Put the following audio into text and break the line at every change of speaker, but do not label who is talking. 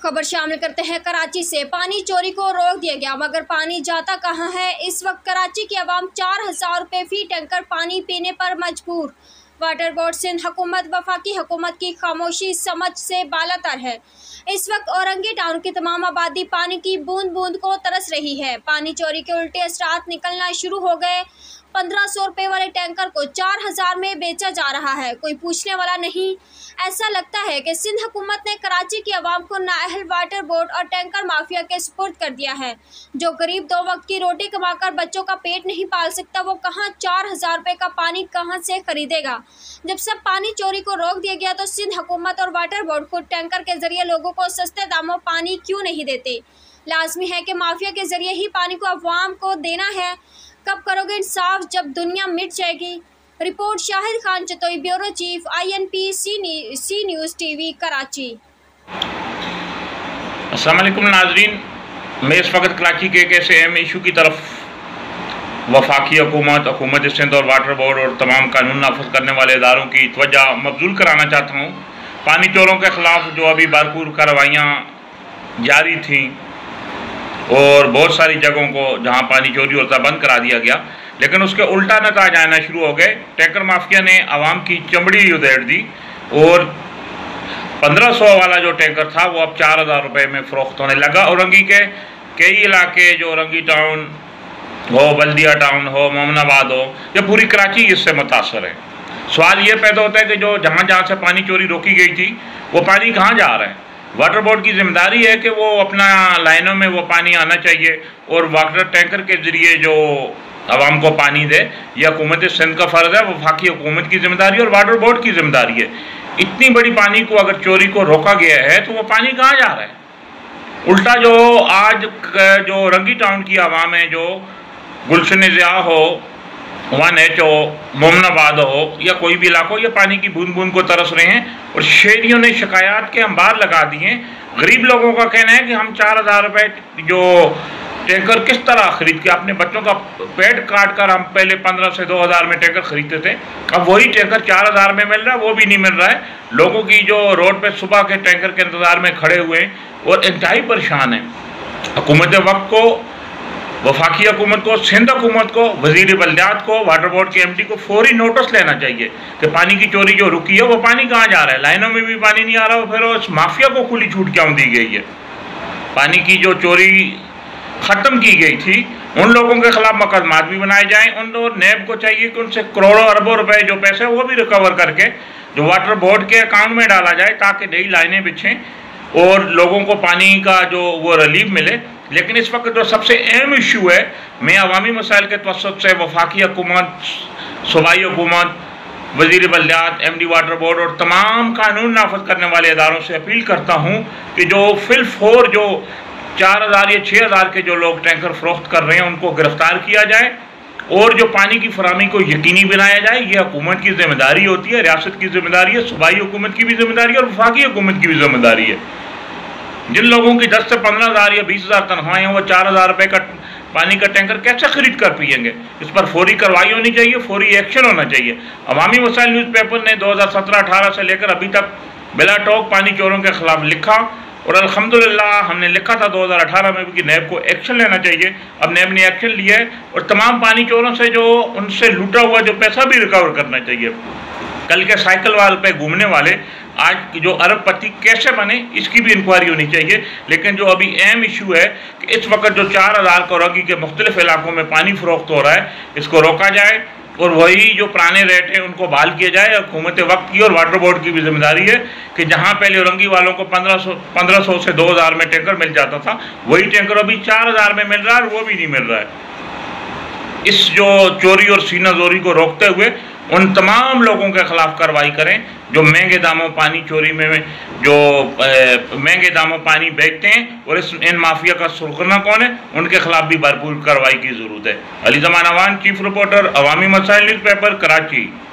खबर शामिल करते हैं कराची से। पानी चोरी को रोक दिया गया, मगर पानी जाता कहां है। इस वक्त कराची की आवाम 4000 रुपये फी टैंकर पानी पीने पर मजबूर। वाटर बोर्ड सिंध हुकूमत वफाकी हुकूमत की खामोशी समझ से बालातर है। इस वक्त औरंगी टाउन की तमाम आबादी पानी की बूंद बूंद को तरस रही है। पानी चोरी के उल्टे असरात निकलना शुरू हो गए। 1500 रुपये वाले टैंकर को 4000 में बेचा जा रहा है। कोई पूछने वाला नहीं। ऐसा लगता है कि सिंध हुकूमत ने कराची की आवाम को नाअहल वाटर बोर्ड और टैंकर माफिया के सुपुर्द कर दिया है। जो गरीब 2 वक्त की रोटी कमाकर बच्चों का पेट नहीं पाल सकता, वो कहाँ 4000 रुपये का पानी कहाँ से खरीदेगा। जब सब पानी चोरी को रोक दिया गया तो सिंध हुकूमत और वाटर बोर्ड खुद टैंकर के जरिए लोगों को सस्ते दामों पानी क्यों नहीं देते। लाजमी है कि माफिया के जरिए ही पानी को अवाम को देना है। कब करोगे इंसाफ, जब दुनिया मिट जाएगी। Report Shahid Khan Chatoi, bureau chief INP C news TV Karachi.
अस्सलाम वालेकुम नाजरीन, मैं इस वक्त कराची के एक ऐसे अहम इशू की तरफ वफाकी हुकूमत सिंध और वाटर बोर्ड और तमाम कानून नाफज करने वाले इदारों की तवज्जो मबजूल कराना चाहता हूँ। पानी चोरों के ख़िलाफ़ जो अभी भरपूर कार्रवाइयाँ जारी थीं और बहुत सारी जगहों को जहाँ पानी चोरी होता बंद करा दिया गया, लेकिन उसके उल्टा नताज आना शुरू हो गए। टैंकर माफिया ने आवाम की चमड़ी उधेड़ दी और 1500 वाला जो टैंकर था वो अब 4000 रुपये में फ़रोख्त होने लगा। औरंगी के कई इलाके जो औरंगी टाउन हो, बल्दिया टाउन हो, मोमनाबाद हो, या पूरी कराची इससे मुतासर है। सवाल ये पैदा होता है कि जो जहाँ से पानी चोरी रोकी गई थी वो पानी कहाँ जा रहा है। वाटर बोर्ड की जिम्मेदारी है कि वो अपना लाइनों में वो पानी आना चाहिए और वाटर टैंकर के ज़रिए जो आवाम को पानी दे। यह हुकूमत सिंध का फ़र्ज़ है, वफाकी हुकूमत की जिम्मेदारी और वाटर बोर्ड की जिम्मेदारी है। इतनी बड़ी पानी को अगर चोरी को रोका गया है तो वो पानी कहाँ जा रहा है। उल्टा जो आज जो रंगी टाउन की आवाम है, जो गुलशन ज़िया हो, 1H हो, मोमनाबाद हो या कोई भी इलाका हो, ये पानी की बूंद बूंद को तरस रहे हैं और शहरियों ने शिकायत के अंबार लगा दिए। गरीब लोगों का कहना है कि हम 4000 रुपये जो टैंकर किस तरह खरीद के अपने बच्चों का पेट काट कर, हम पहले 15 से 2000 में टैंकर खरीदते थे, अब वही टैंकर 4000 में मिल रहा है, वो भी नहीं मिल रहा है। लोगों की जो रोड पे सुबह के टैंकर के इंतज़ार में खड़े हुए हैं और इंतहाई परेशान हैं। हुकूमत वक्त को, वफाकी हुकूमत को, सिंध हुकूमत को, वज़ीर बल्दियात को, वाटर बोर्ड के MD को फौरी नोटिस लेना चाहिए कि पानी की चोरी जो रुकी है वो पानी कहाँ जा रहा है। लाइनों में भी पानी नहीं आ रहा, फिर उस माफिया को खुली छूट क्यों दी गई है। पानी की जो चोरी ख़त्म की गई थी उन लोगों के खिलाफ मुकदमात भी बनाए जाएँ। उन नैब को चाहिए कि उनसे करोड़ों अरबों रुपए जो पैसे वो भी रिकवर करके जो वाटर बोर्ड के अकाउंट में डाला जाए, ताकि नई लाइनें बिछें और लोगों को पानी का जो वो रिलीफ मिले। लेकिन इस वक्त जो सबसे अहम इशू है, मैं अवामी मसाइल के तवस्सुत से वफाकी हुकूमत, सूबाई हुकूमत, वज़ीर बल्दियात, MD वाटर बोर्ड और तमाम कानून नाफज करने वाले इदारों से अपील करता हूँ कि जो फिलफौर जो 4000 या 6000 के जो लोग टैंकर फ़रोख्त कर रहे हैं उनको गिरफ्तार किया जाए और जो पानी की फराहमी को यकीनी बनाया जाए। ये हुकूमत की जिम्मेदारी होती है, रियासत की जिम्मेदारी है, सूबाई हुकूमत की भी जिम्मेदारी है और वफाकी हुकूमत की भी जिम्मेदारी है। जिन लोगों की 10 से 15000 या 20000 तनख्वाहें हैं वो 4000 रुपये का पानी का टैंकर कैसे खरीद कर पिएंगे। इस पर फौरी कार्रवाई होनी चाहिए, फौरी एक्शन होना चाहिए। अवामी मसाइल न्यूज़पेपर ने 2017-18 से लेकर अभी तक बिला टोक पानी चोरों के खिलाफ लिखा और अल्हम्दुलिल्लाह हमने लिखा था 2018 में भी कि नैब को एक्शन लेना चाहिए। अब नैब ने एक्शन लिया है और तमाम पानी चोरों से जो उनसे लूटा हुआ जो पैसा भी रिकवर करना चाहिए। कल के साइकिल वाल पे घूमने वाले आज जो अरबपति कैसे बने, इसकी भी इंक्वायरी होनी चाहिए। लेकिन जो अभी अहम इशू है कि इस वक्त जो 4000 करोगी के मुख्तलिफ इलाकों में पानी फ़रोख्त हो रहा है, इसको रोका जाए और वही जो पुराने रेट हैं उनको बहाल किया जाए। हुकूमत वक्त की और वाटर बोर्ड की भी जिम्मेदारी है कि जहाँ पहले औरंगी वालों को 1500 से 2000 में टैंकर मिल जाता था, वही टैंकर अभी 4000 में मिल रहा है और वो भी नहीं मिल रहा है। इस जो चोरी और सीना जोरी को रोकते हुए उन तमाम लोगों के खिलाफ कार्रवाई करें जो महंगे दामों पानी चोरी में जो महंगे दामों पानी बेचते हैं और इन माफिया का सुरगना कौन है, उनके खिलाफ भी भरपूर कार्रवाई की ज़रूरत है। Ali Zaman Awan, chief reporter, Awami Masail newspaper, Karachi.